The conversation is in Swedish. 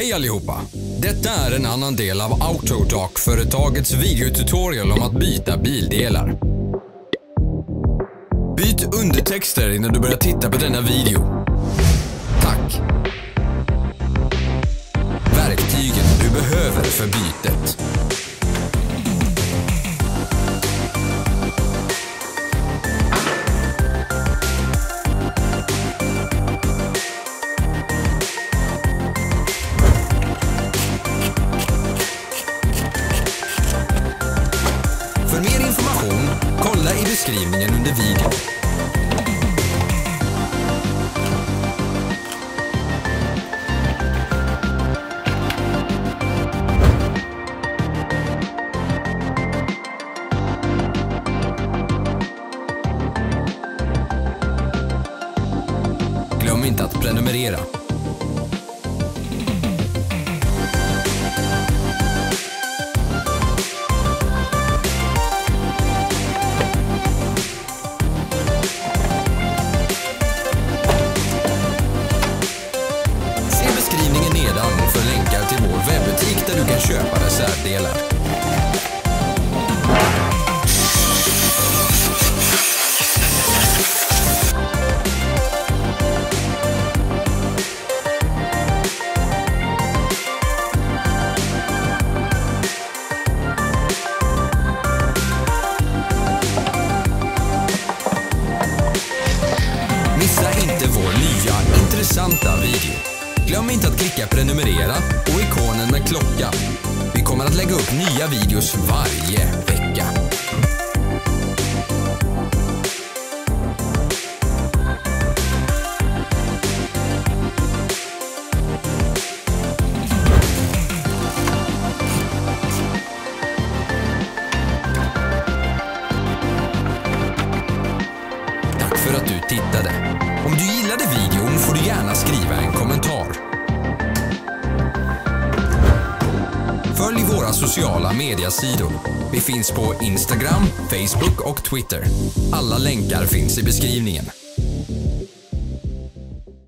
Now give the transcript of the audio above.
Hej allihopa! Detta är en annan del av Autodoc-företagets videotutorial om att byta bildelar. Byt undertexter innan du börjar titta på denna video. Tack! Verktygen du behöver för bytet. För mer information, kolla i beskrivningen under videon. Glöm inte att prenumerera. Se beskrivningen nedan för länkar till vår webbutik där du kan köpa reservdelar. Missa inte vår nya intressanta video. Glöm inte att klicka prenumerera och ikonen med klocka. Vi kommer att lägga upp nya videos varje vecka. Tack för att du tittade. Om du gillade videon får du gärna skriva en kommentar. Följ våra sociala mediasidor. Vi finns på Instagram, Facebook och Twitter. Alla länkar finns i beskrivningen.